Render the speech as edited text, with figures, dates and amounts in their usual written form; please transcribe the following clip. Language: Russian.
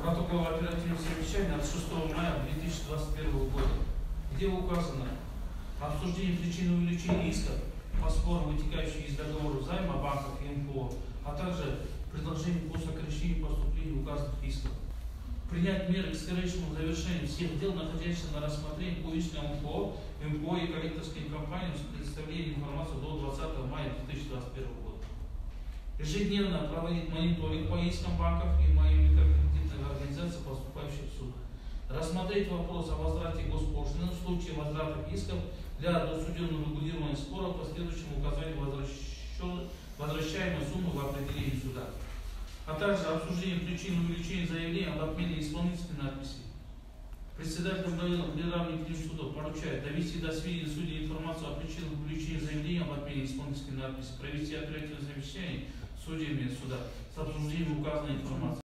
протокола оперативного совещания от 6 мая 2021 года, где указано обсуждение причин увеличения исков по спорам, вытекающих из договора займа банков и МФО, а также предложение по сокращению поступления указанных исков. Принять меры к скорейшему завершению всех дел, находящихся на рассмотрении по искам МФО и коллекторским компаниям с представлением информации до 20 мая 2021 года. Ежедневно проводить мониторинг по искам банков и микрокредитных организаций, поступающих в суд. Рассмотреть вопрос о возврате госпошлины в случае возврата исков для досудебного регулирования споров по следующему указанию возвращаемой суммы в определении суда. А также обсуждение причин увеличения заявления об отмене исполнительной надписи. Председатель Федеральных судов поручает довести до сведения судей информацию о причинах увеличения заявления об отмене исполнительной надписи, провести оперативное совещание с судьями суда с обсуждением указанной информации.